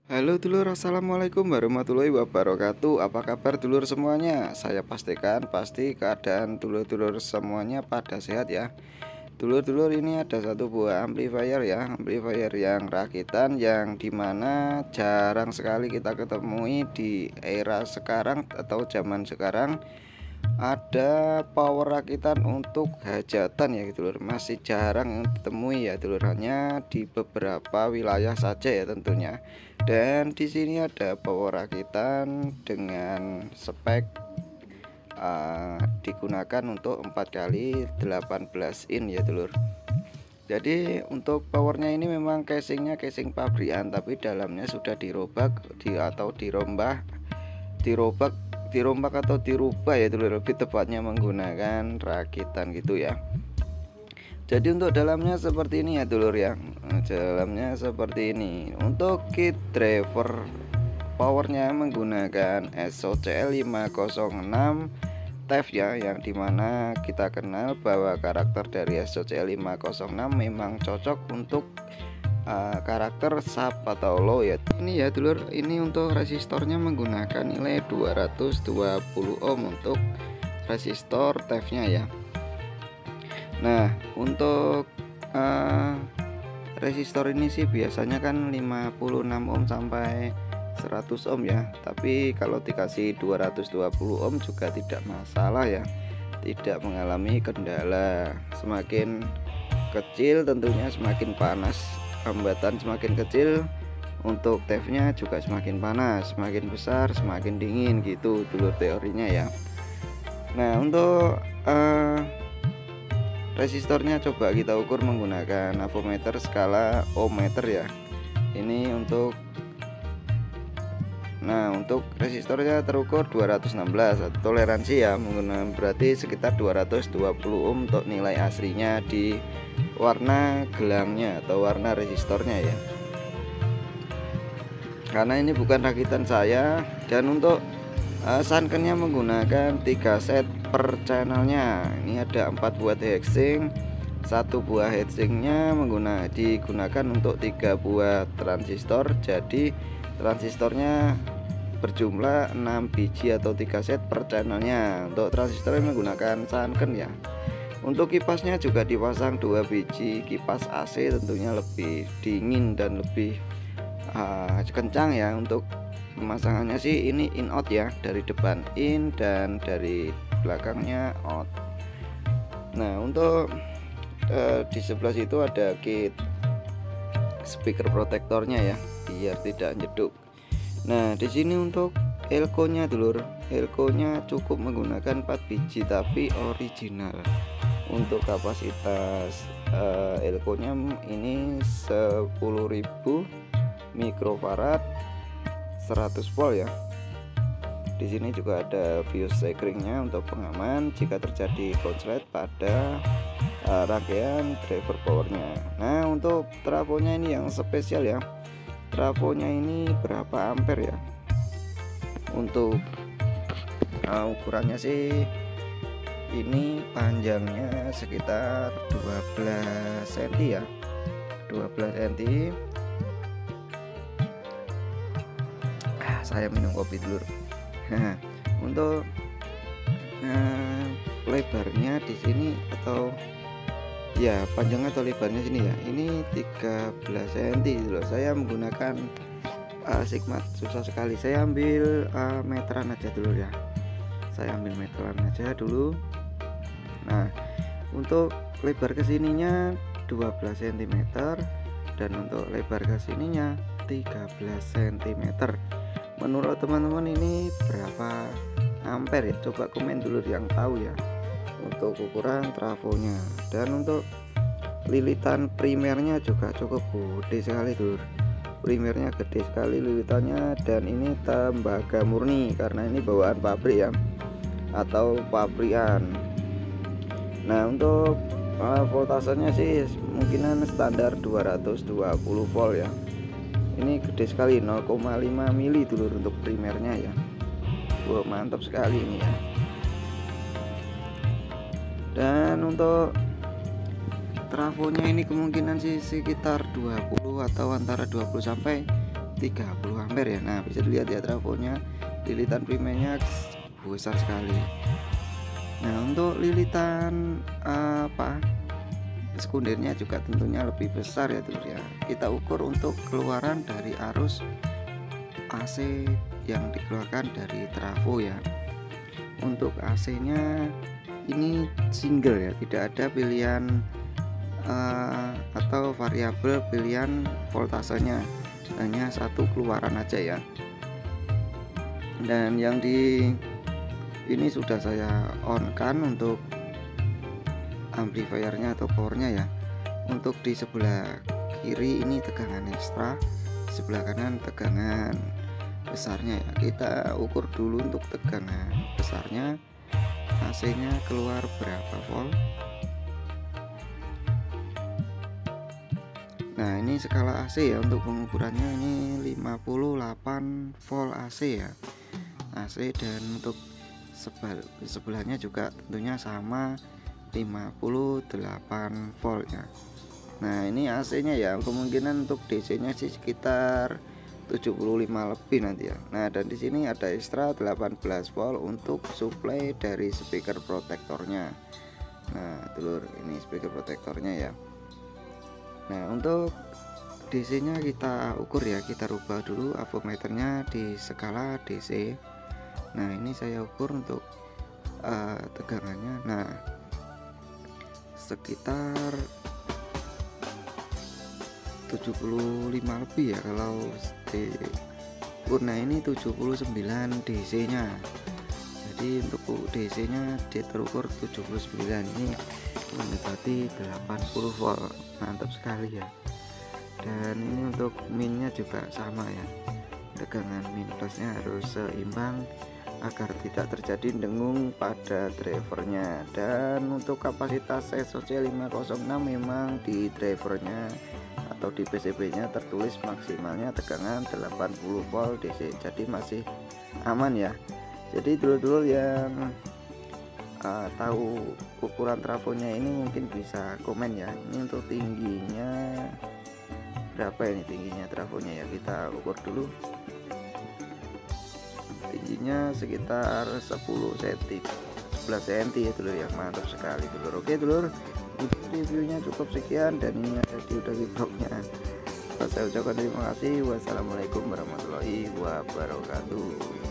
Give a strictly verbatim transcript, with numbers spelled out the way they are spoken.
Halo dulur, assalamualaikum warahmatullahi wabarakatuh. Apa kabar dulur semuanya? Saya pastikan pasti keadaan dulur-dulur semuanya pada sehat ya. Dulur-dulur, ini ada satu buah amplifier ya, amplifier yang rakitan, yang dimana jarang sekali kita ketemui di era sekarang atau zaman sekarang. Ada power rakitan untuk hajatan ya dulur, masih jarang ditemui ya dulur, hanya di beberapa wilayah saja ya tentunya. Dan di sini ada power rakitan dengan spek uh, digunakan untuk empat kali delapan belas in ya dulur. Jadi untuk powernya ini memang casingnya casing pabrikan, tapi dalamnya sudah dirobak di atau dirombak dirobak dirombak atau dirubah ya dulur, lebih tepatnya menggunakan rakitan gitu ya. Jadi untuk dalamnya seperti ini ya dulur ya, dalamnya seperti ini. Untuk kit driver powernya menggunakan S O C L lima nol enam T E F ya, yang dimana kita kenal bahwa karakter dari S O C L lima nol enam memang cocok untuk Uh, karakter sub atau low ya. Ini ya dulur, ini untuk resistornya menggunakan nilai dua ratus dua puluh ohm untuk resistor T E F nya ya. Nah untuk uh, resistor ini sih biasanya kan lima puluh enam ohm sampai seratus ohm ya, tapi kalau dikasih dua ratus dua puluh ohm juga tidak masalah ya, tidak mengalami kendala. Semakin kecil tentunya semakin panas, hambatan semakin kecil, untuk T E F nya juga semakin panas, semakin besar semakin dingin gitu dulur teorinya ya. Nah untuk uh, resistornya coba kita ukur menggunakan avometer skala ohmmeter ya. Ini untuk Nah untuk resistornya terukur dua ratus enam belas, toleransi ya, menggunakan berarti sekitar dua ratus dua puluh ohm untuk nilai aslinya di warna gelangnya atau warna resistornya ya, karena ini bukan rakitan saya. Dan untuk uh, sunkennya menggunakan tiga set per channelnya. Ini ada empat buah heatsink, satu buah heatsinknya menggunakan digunakan untuk tiga buah transistor, jadi transistornya berjumlah enam biji atau tiga set per channelnya. Untuk transistor menggunakan sunken ya. Untuk kipasnya juga dipasang dua biji kipas A C, tentunya lebih dingin dan lebih uh, kencang ya. Untuk pemasangannya sih ini in out ya, dari depan in dan dari belakangnya out. Nah untuk uh, di sebelah situ ada kit speaker protektornya ya, biar tidak jeduk. Nah di sini untuk elko nya dulur, elko nya cukup menggunakan empat biji tapi original. Untuk kapasitas uh, elko nya ini sepuluh ribu mikrofarad seratus volt ya. Di sini juga ada fuse sekringnya untuk pengaman jika terjadi konslet pada uh, rangkaian driver powernya. Nah untuk trafonya ini yang spesial ya, trafonya ini berapa ampere ya. Untuk uh, ukurannya sih ini panjangnya sekitar dua belas sentimeter ya, dua belas sentimeter. ah, saya minum kopi dulu. Untuk uh, lebarnya di sini atau ya panjangnya atau lebarnya sini ya, ini tiga belas sentimeter loh. Saya menggunakan uh, Sigma, susah sekali. Saya ambil uh, meteran aja dulu ya, saya ambil meteran aja dulu. Nah untuk lebar kesininya dua belas sentimeter dan untuk lebar kesininya tiga belas sentimeter. Menurut teman-teman ini berapa ampere ya? Coba komen dulu yang tahu ya untuk ukuran trafonya. Dan untuk lilitan primernya juga cukup gede sekali dulur, primernya gede sekali lilitannya. Dan ini tembaga murni karena ini bawaan pabrik ya, atau pabrikan. Nah untuk uh, voltasenya sih mungkinan standar dua ratus dua puluh volt ya. Ini gede sekali, nol koma lima mili dulur untuk primernya ya. Wow, mantap sekali ini ya. Dan untuk trafonya ini kemungkinan sih sekitar dua puluh atau antara dua puluh sampai tiga puluh ampere ya. Nah, bisa dilihat ya trafonya, lilitan primernya besar sekali. Nah, untuk lilitan apa sekundernya juga tentunya lebih besar ya Dulur ya. Kita ukur untuk keluaran dari arus A C yang dikeluarkan dari trafo ya. Untuk A C-nya ini single ya, tidak ada pilihan uh, atau variabel pilihan voltasenya, hanya satu keluaran aja ya. Dan yang di ini sudah saya on kan untuk amplifiernya atau powernya ya. Untuk di sebelah kiri ini tegangan ekstra, sebelah kanan tegangan besarnya ya. Kita ukur dulu untuk tegangan besarnya, A C nya keluar berapa volt. Nah, ini skala A C ya, untuk pengukurannya ini lima puluh delapan volt A C ya, A C. Dan untuk sebel sebelahnya juga tentunya sama lima puluh delapan volt ya. Nah, ini A C nya ya, kemungkinan untuk D C nya sih sekitar tujuh puluh lima lebih nanti ya. Nah, dan di sini ada ekstra delapan belas volt untuk supply dari speaker protektornya. Nah, Dulur, ini speaker protektornya ya. Nah, untuk D C nya kita ukur ya, kita rubah dulu avometernya di skala D C. Nah, ini saya ukur untuk uh, tegangannya. Nah, sekitar tujuh puluh lima lebih ya kalau di ukur. Nah, ini tujuh puluh sembilan D C nya. Jadi untuk D C nya dia terukur tujuh puluh sembilan, ini mendekati delapan puluh volt. Mantap sekali ya. Dan ini untuk minnya juga sama ya, tegangan min plusnya harus seimbang agar tidak terjadi dengung pada drivernya. Dan untuk kapasitas S O C lima nol enam memang di drivernya atau di P C B nya tertulis maksimalnya tegangan delapan puluh volt D C, jadi masih aman ya. Jadi dulur-dulur yang uh, tahu ukuran trafonya ini mungkin bisa komen ya. Ini untuk tingginya berapa ini, tingginya trafonya ya, kita ukur dulu. Tingginya sekitar sepuluh sentimeter, sebelas sentimeter ya dulur ya. Mantap sekali dulur. Oke dulur, reviewnya cukup sekian, dan ini ada di udah vlognya. Saya ucapkan terima kasih. Wassalamualaikum warahmatullahi wabarakatuh.